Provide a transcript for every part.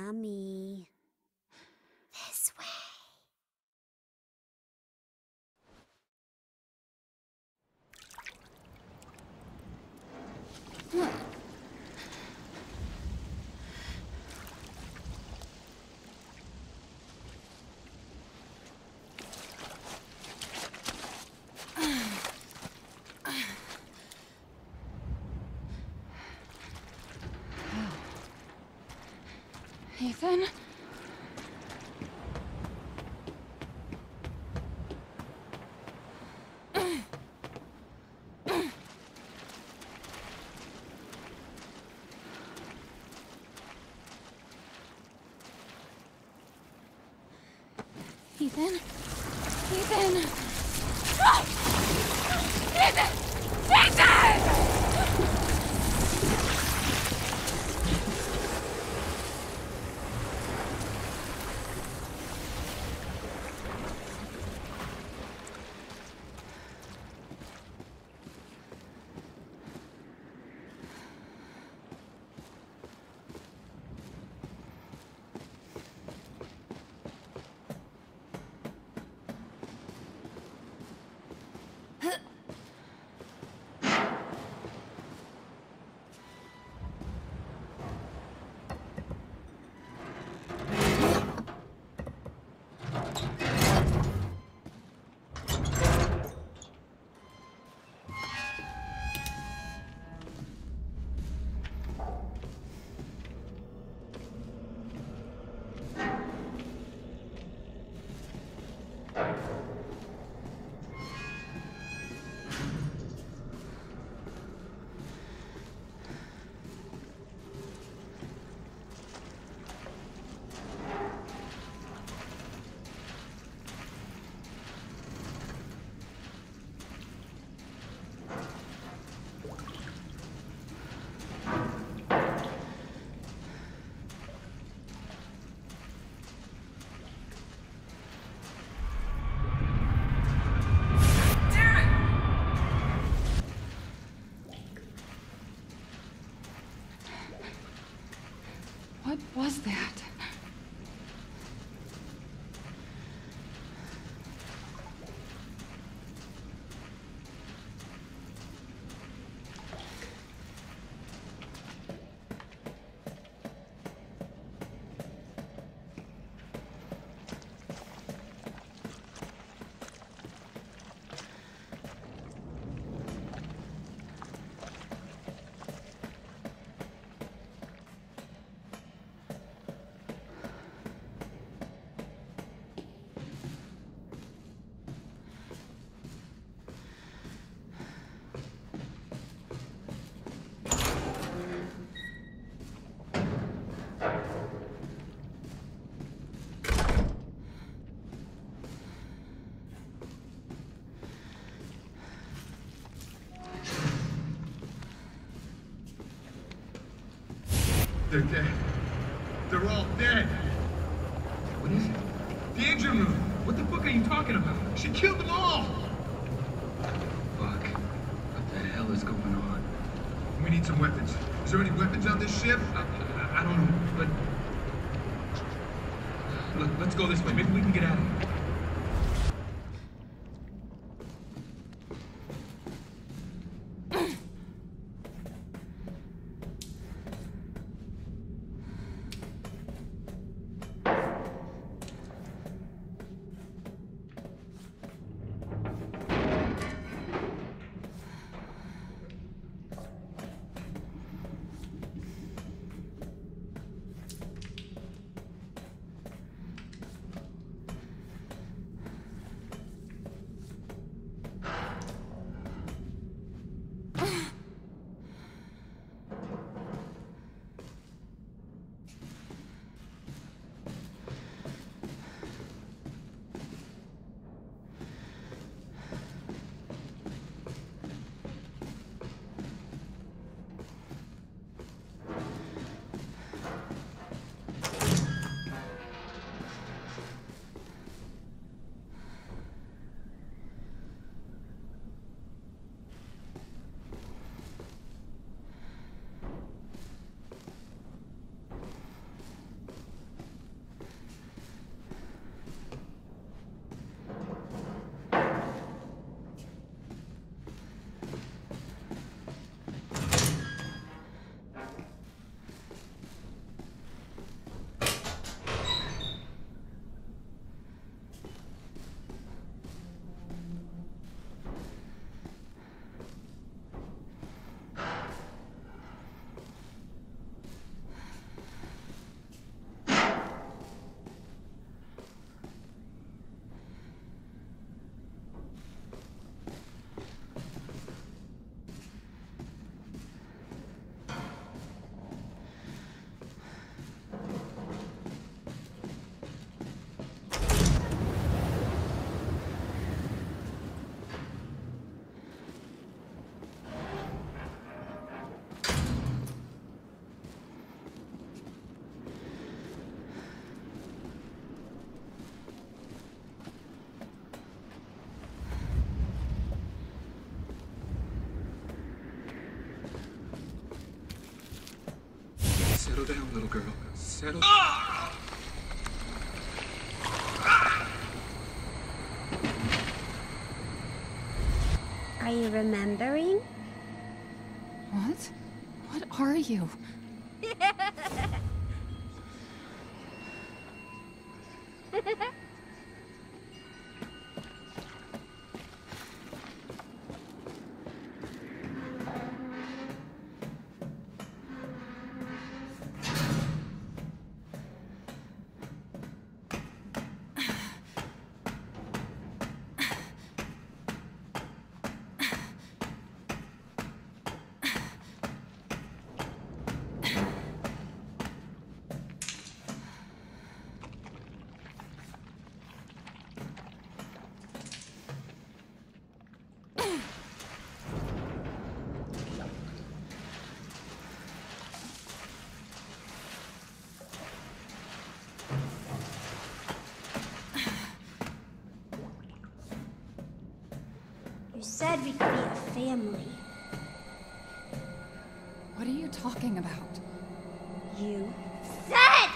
Yummy. This way. Ethan? Ethan? Ethan! Ah! Ethan! Ethan! What was that? They're dead. They're all dead. What is it? The engine room. What the fuck are you talking about? She killed them all. Fuck. What the hell is going on? We need some weapons. Is there any weapons on this ship? I don't know, but... Look, let's go this way. Maybe we can get out of here. little girl. Settle. Are you remembering? What? What are you? You said we could be a family. What are you talking about? You said!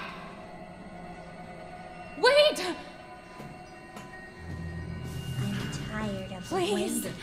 Wait! I'm tired of Please. waiting.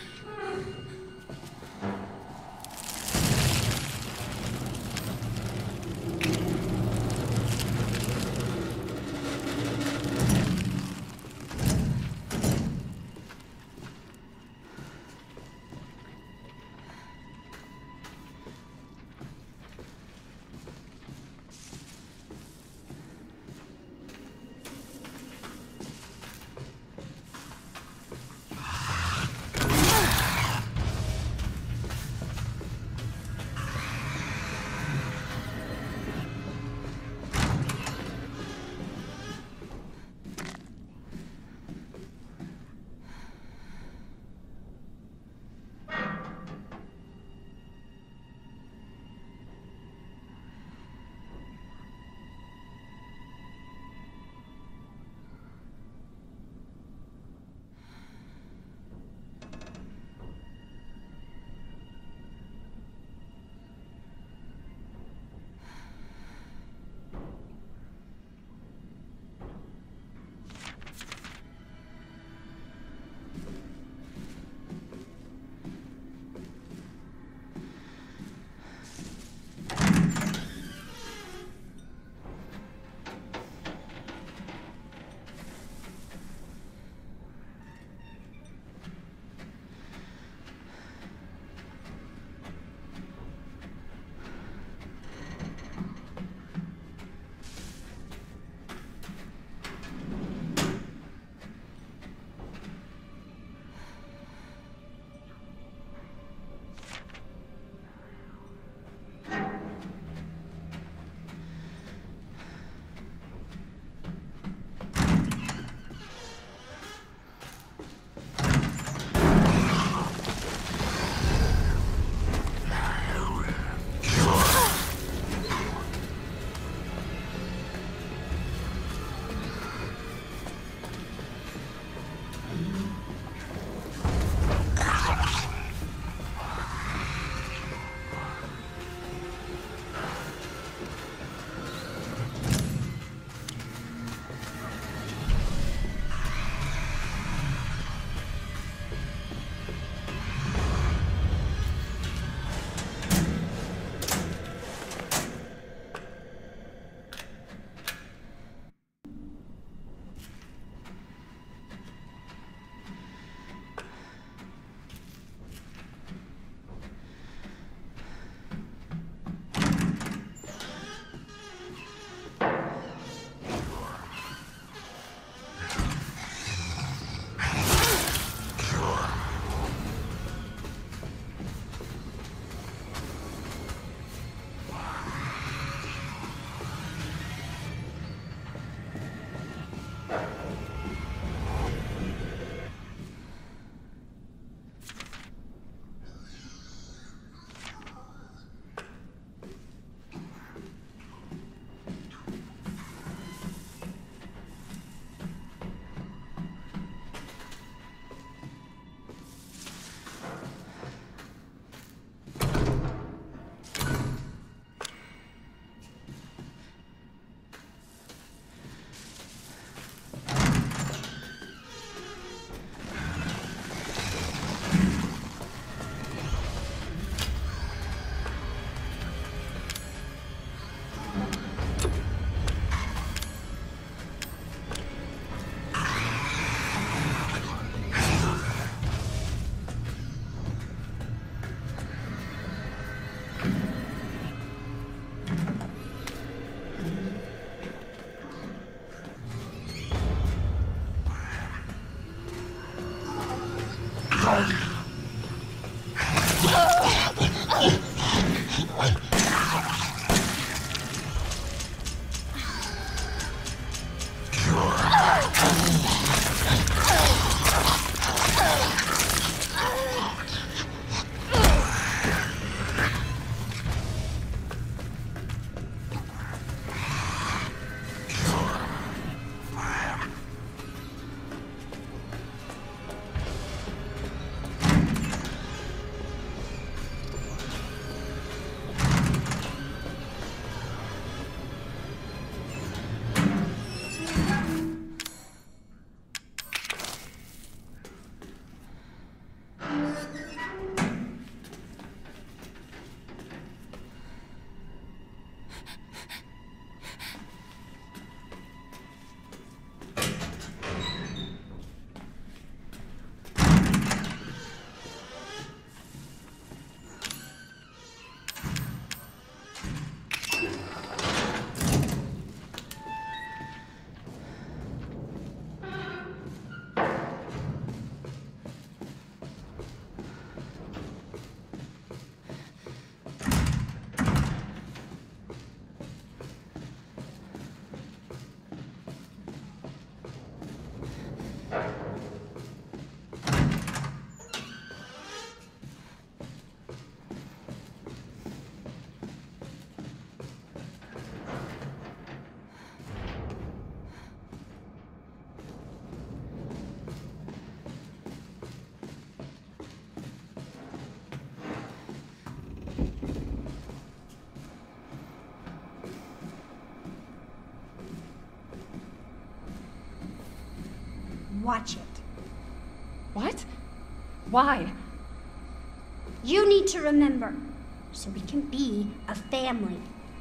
watch it. What? Why? You need to remember, so we can be a family.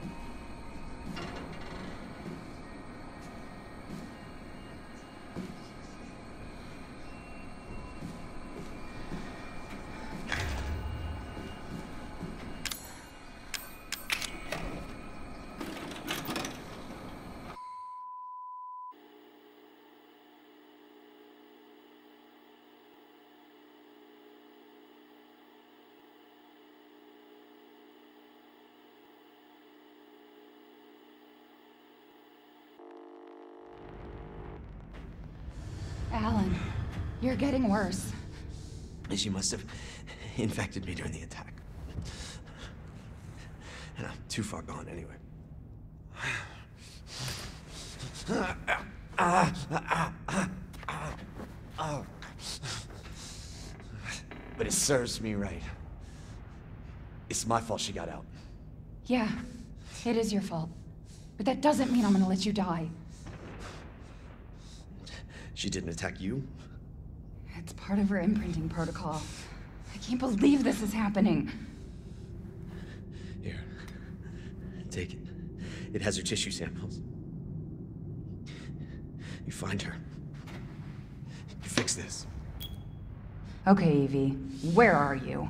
Alan, you're getting worse. She must have infected me during the attack. And I'm too far gone anyway. But it serves me right. It's my fault she got out. Yeah, it is your fault. But that doesn't mean I'm gonna let you die. She didn't attack you? It's part of her imprinting protocol. I can't believe this is happening. Here. Take it. It has her tissue samples. You find her. You fix this. Okay, Evie, where are you?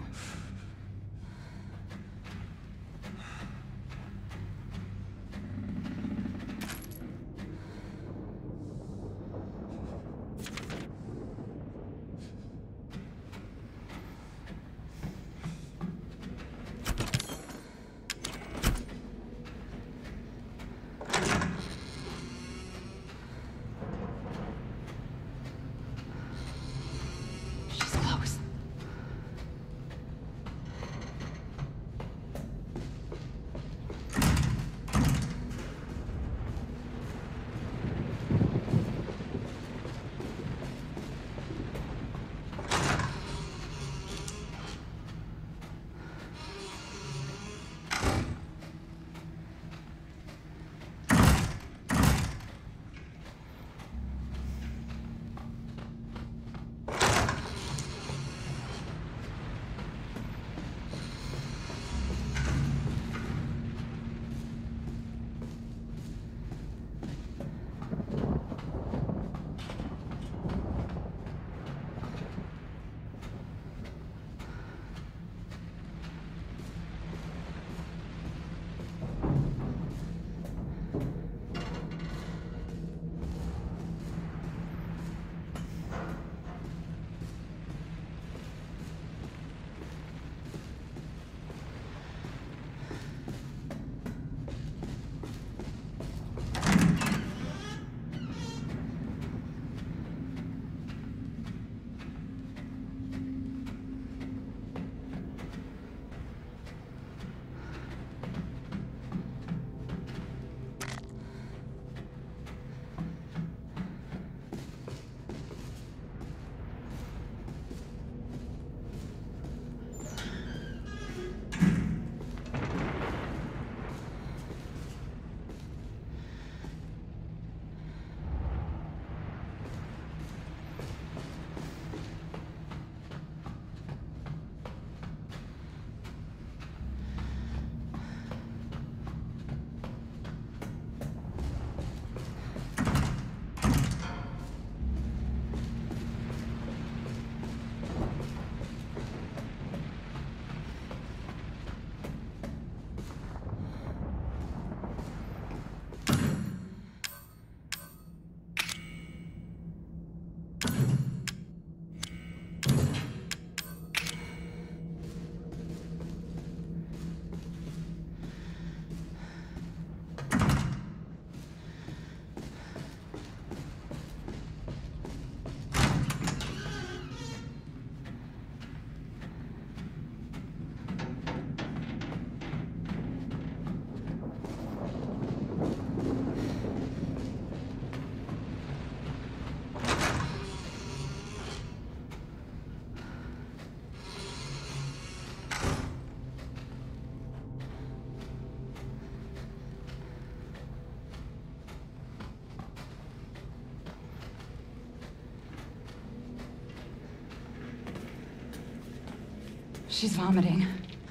She's vomiting.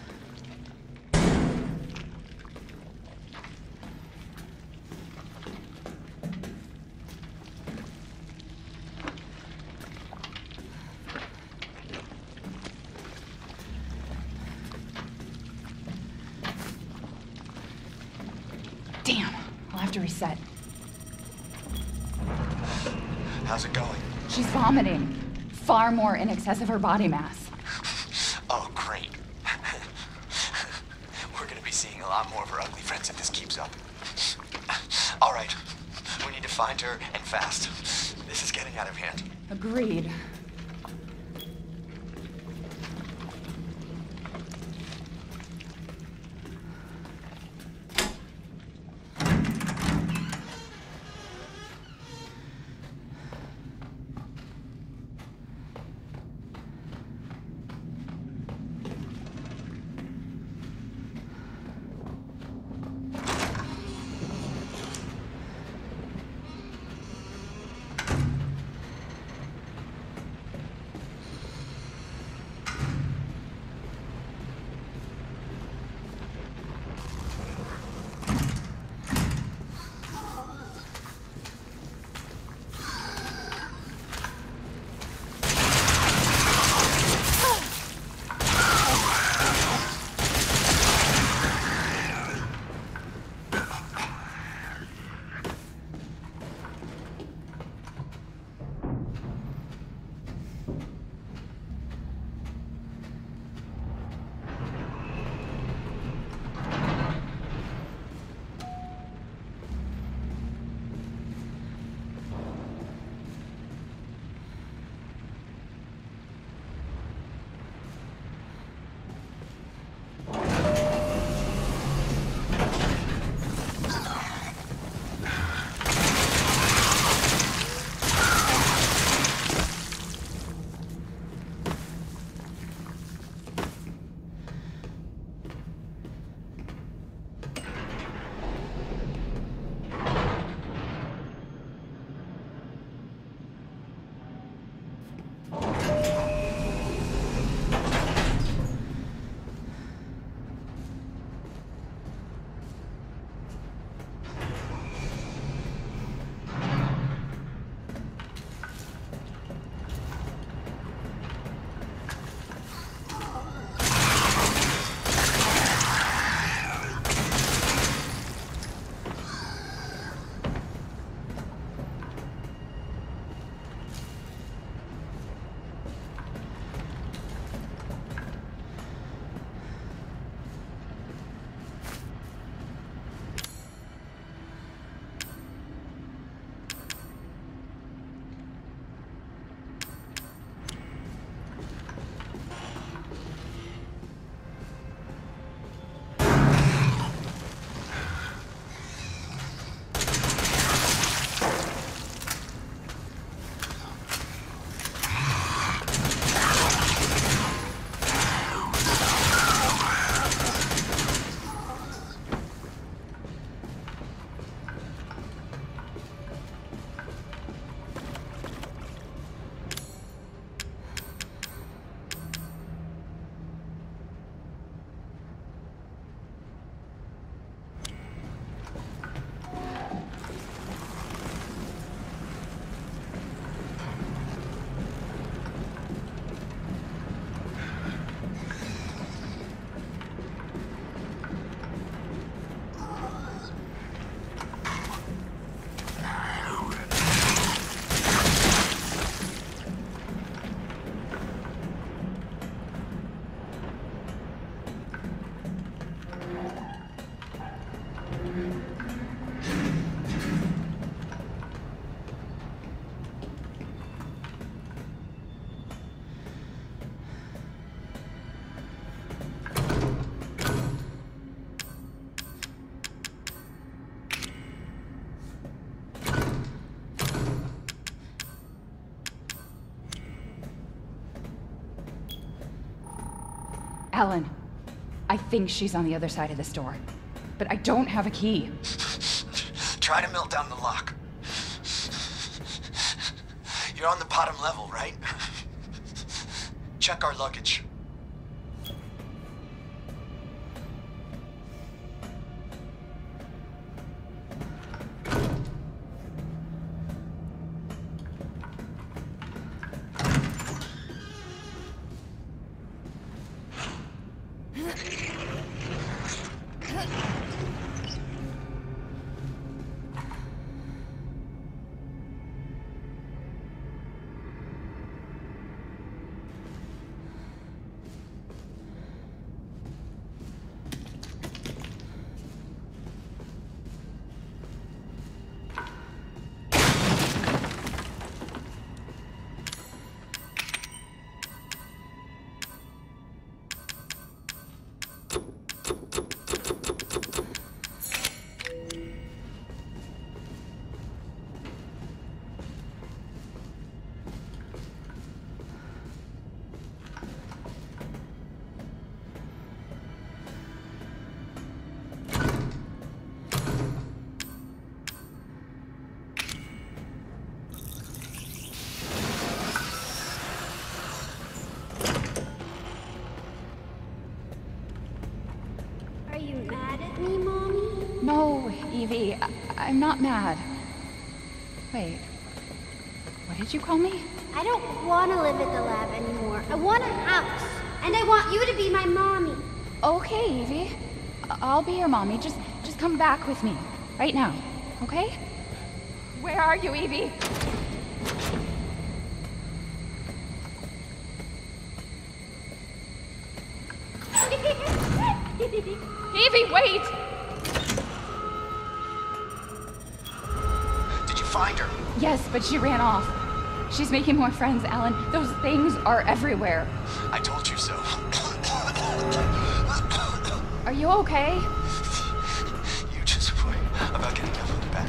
Damn, I'll have to reset. How's it going? She's vomiting. Far more in excess of her body mass. Oh, great. We're gonna be seeing a lot more of her ugly friends if this keeps up. All right, we need to find her, and fast. This is getting out of hand. Agreed. Alan, I think she's on the other side of this door, but I don't have a key. Try to melt down the lock. You're on the bottom level, right? Check our luggage. I'm not mad. Wait. What did you call me? I don't want to live at the lab anymore. I want a house. And I want you to be my mommy. Okay, Evie. I'll be your mommy. Just come back with me. Right now. Okay? Where are you, Evie? Evie, wait! Did you find her? Yes, but she ran off. She's making more friends, Alan. Those things are everywhere. I told you so. Are you okay? You just worry about getting Evelyn back.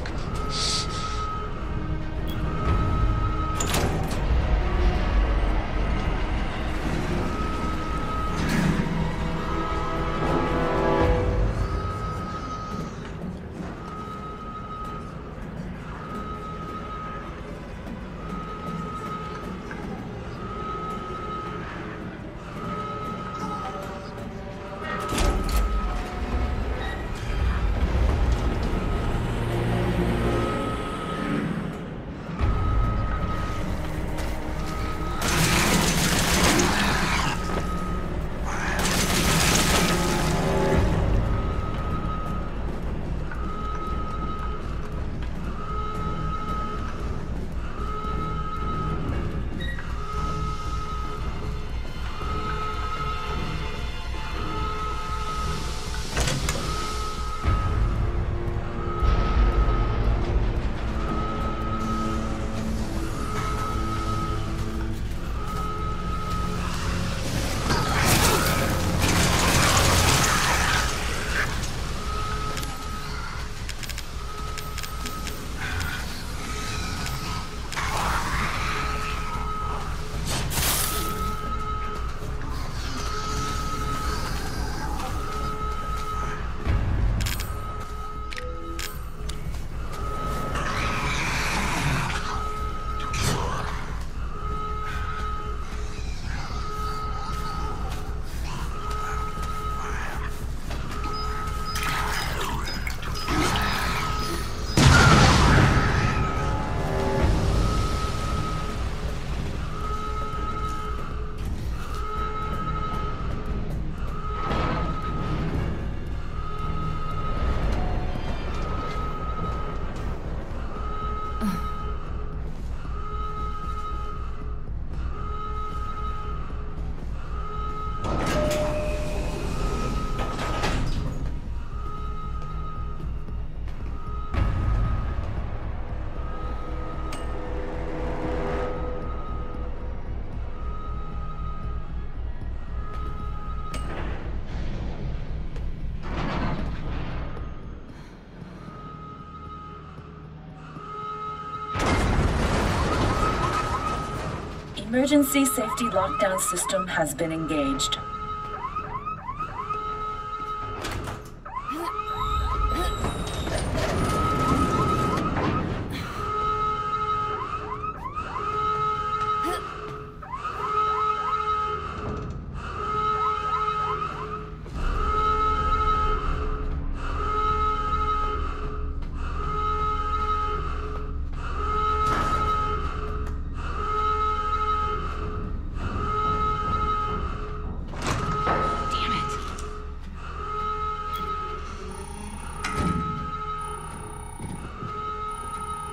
Emergency safety lockdown system has been engaged.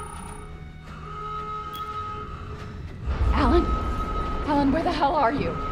Alan, where the hell are you?